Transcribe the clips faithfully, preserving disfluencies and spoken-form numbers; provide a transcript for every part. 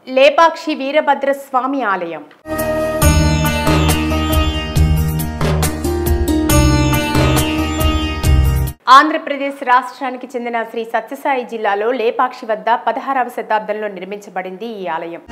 లేపాక్షి వీరభద్రస్వామి ఆలయం. ఆంధ్రప్రదేశ్ రాష్ట్రానికి చెందిన శ్రీ సత్యసాయి జిల్లాలో లేపాక్షి వద్ద పదహారవ శతాబ్దంలో నిర్మించబడింది ఈ ఆలయం.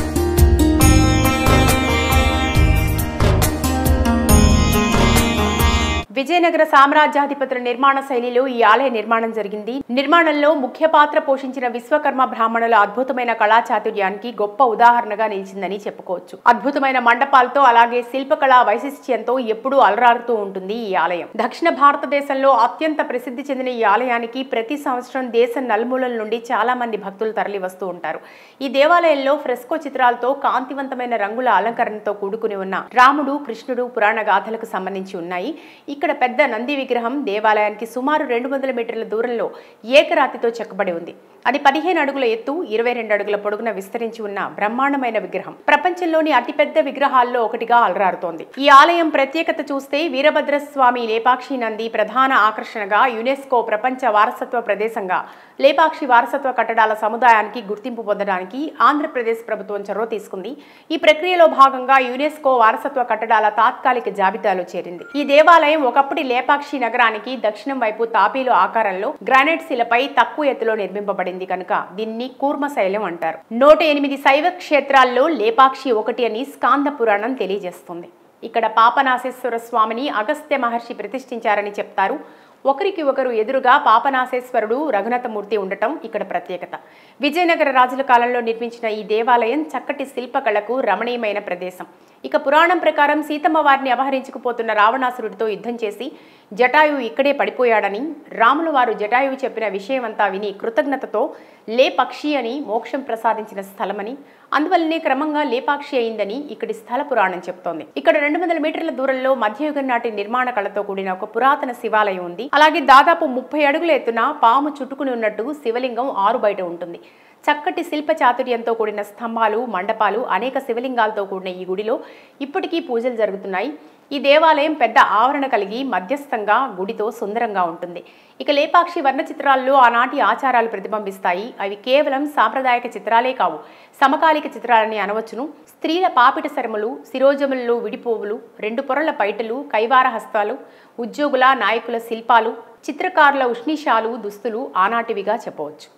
విజయనగర సామ్రాజ్యాధిపతుల నిర్మాణ శైలిలో ఈ ఆలయ నిర్మాణం జరిగింది. నిర్మాణంలో ముఖ్య పాత్ర పోషించిన విశ్వకర్మ బ్రాహ్మణుల అద్భుతమైన కళా చాతుర్యానికి గొప్ప ఉదాహరణగా నిలిచిందని చెప్పుకోవచ్చు. అద్భుతమైన మండపాలతో అలాగే శిల్పకళా వైశిష్ట్యంతో ఎప్పుడూ అలరారుతూ ఉంటుంది ఈ ఆలయం. దక్షిణ భారతదేశంలో అత్యంత ప్రసిద్ధి చెందిన ఈ ఆలయానికి ప్రతి సంవత్సరం దేశం నలుమూలల నుండి చాలా మంది భక్తులు తరలి వస్తూ ఉంటారు. ఈ దేవాలయంలో ఫ్రెస్కో చిత్రాలతో కాంతివంతమైన రంగుల అలంకరణతో కూడుకుని ఉన్న రాముడు, కృష్ణుడు పురాణ గాథలకు సంబంధించి ఉన్నాయి. ఇక్కడ పెద్ద నంది విగ్రహం దేవాలయానికి సుమారు రెండు వందల మీటర్ల దూరంలో ఏకరాతితో చెక్కబడి ఉంది. అది పదిహేను అడుగుల ఎత్తు, ఇరవై రెండు అడుగుల పొడుగున విస్తరించి ఉన్న బ్రహ్మాండమైన విగ్రహం ప్రపంచంలోని అతిపెద్ద విగ్రహాల్లో ఒకటిగా అలరారుతోంది. ఈ ఆలయం ప్రత్యేకత చూస్తే వీరభద్రస్వామి లేపాక్షి నంది ప్రధాన ఆకర్షణగా యునెస్కో ప్రపంచ వారసత్వ ప్రదేశంగా లేపాక్షి వారసత్వ కట్టడాల సముదాయానికి గుర్తింపు పొందడానికి ఆంధ్రప్రదేశ్ ప్రభుత్వం చొరవ తీసుకుంది. ఈ ప్రక్రియలో భాగంగా యునెస్కో వారసత్వ కట్టడాల తాత్కాలిక జాబితాలో చేరింది. ఈ దేవాలయం ఒకప్పటి లేపాక్షి నగరానికి దక్షిణం వైపు తాపీలు ఆకారంలో గ్రానైట్ శిలపై తక్కువ ఎత్తులో నిర్మింపబడింది కనుక దీన్ని కూర్మ శైలం అంటారు. నూట ఎనిమిది శైవ క్షేత్రాల్లో లేపాక్షి ఒకటి అని స్కాంద పురాణం తెలియజేస్తుంది. ఇక్కడ పాపనాశేశ్వర స్వామిని అగస్త్య మహర్షి ప్రతిష్ఠించారని చెప్తారు. ఒకరికి ఒకరు ఎదురుగా పాపనాశేశ్వరుడు, రఘునాథమూర్తి ఉండటం ఇక్కడ ప్రత్యేకత. విజయనగర రాజుల కాలంలో నిర్మించిన ఈ దేవాలయం చక్కటి శిల్పకళకు రమణీయమైన ప్రదేశం. ఇక పురాణం ప్రకారం సీతమ్మ వారిని అపహరించుకుపోతున్న రావణాసురుడితో యుద్ధం చేసి జటాయువు ఇక్కడే పడిపోయాడని, రాముల వారు జటాయువు చెప్పిన విషయమంతా విని కృతజ్ఞతతో లేపక్షి అని మోక్షం ప్రసాదించిన స్థలమని, అందువల్లనే క్రమంగా లేపాక్షి అయిందని ఇక్కడి స్థల పురాణం చెప్తోంది. ఇక్కడ రెండు వందల మీటర్ల దూరంలో మధ్యయుగం నాటి నిర్మాణ కళతో కూడిన ఒక పురాతన శివాలయం ఉంది. అలాగే దాదాపు ముప్పై అడుగుల ఎత్తున పాము చుట్టుకుని ఉన్నట్టు శివలింగం ఆరు బయట ఉంటుంది. చక్కటి శిల్ప చాతుర్యంతో కూడిన స్తంభాలు, మండపాలు, అనేక శివలింగాలతో కూడిన ఈ గుడిలో ఇప్పటికీ పూజలు జరుగుతున్నాయి. ఈ దేవాలయం పెద్ద ఆవరణ కలిగి మధ్యస్థంగా గుడితో సుందరంగా ఉంటుంది. ఇక లేపాక్షి వర్ణ చిత్రాల్లో ఆనాటి ఆచారాలు ప్రతిబింబిస్తాయి. అవి కేవలం సాంప్రదాయక చిత్రాలే కావు, సమకాలిక చిత్రాలని అనవచ్చును. స్త్రీల పాపిట శరములు, శిరోజములలో విడిపోవులు, రెండు పొరల పైటలు, కైవార హస్తాలు, ఉద్యోగుల నాయకుల శిల్పాలు, చిత్రకారుల ఉష్ణిషాలు, దుస్తులు ఆనాటివిగా చెప్పవచ్చు.